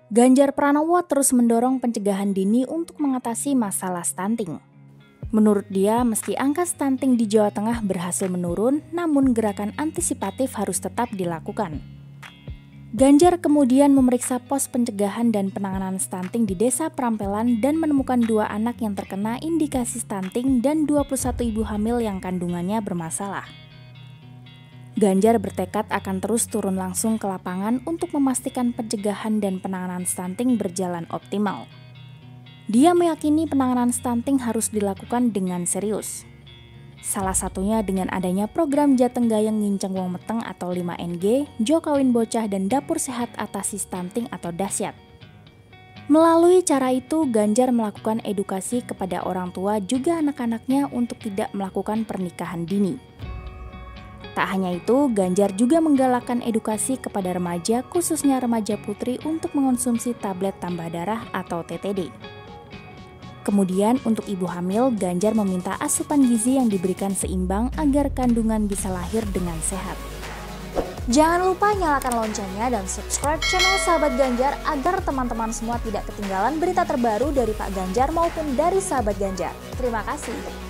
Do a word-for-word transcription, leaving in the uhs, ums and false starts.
Ganjar Pranowo terus mendorong pencegahan dini untuk mengatasi masalah stunting. Menurut dia, meski angka stunting di Jawa Tengah berhasil menurun, namun gerakan antisipatif harus tetap dilakukan. Ganjar kemudian memeriksa pos pencegahan dan penanganan stunting di Desa Prampelan dan menemukan dua anak yang terkena indikasi stunting dan dua puluh satu ibu hamil yang kandungannya bermasalah. Ganjar bertekad akan terus turun langsung ke lapangan untuk memastikan pencegahan dan penanganan stunting berjalan optimal. Dia meyakini penanganan stunting harus dilakukan dengan serius. Salah satunya dengan adanya program Jateng Gayeng Nginceng Wong Meteng atau lima N G, Jo Kawin Bocah dan Dapur Sehat Atasi Stunting atau Dasyat. Melalui cara itu, Ganjar melakukan edukasi kepada orang tua juga anak-anaknya untuk tidak melakukan pernikahan dini. Tak hanya itu, Ganjar juga menggalakkan edukasi kepada remaja, khususnya remaja putri untuk mengonsumsi tablet tambah darah atau T T D. Kemudian untuk ibu hamil, Ganjar meminta asupan gizi yang diberikan seimbang agar kandungan bisa lahir dengan sehat. Jangan lupa nyalakan loncengnya dan subscribe channel Sahabat Ganjar agar teman-teman semua tidak ketinggalan berita terbaru dari Pak Ganjar maupun dari Sahabat Ganjar. Terima kasih.